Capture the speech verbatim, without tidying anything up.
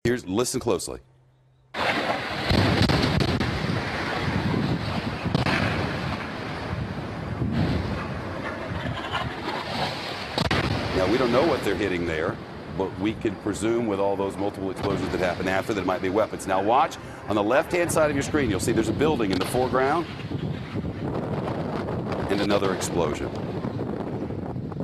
Here's, listen closely. Now, we don't know what they're hitting there, but we can presume with all those multiple explosions that happen after that it might be weapons. Now watch, on the left-hand side of your screen, you'll see there's a building in the foreground and another explosion.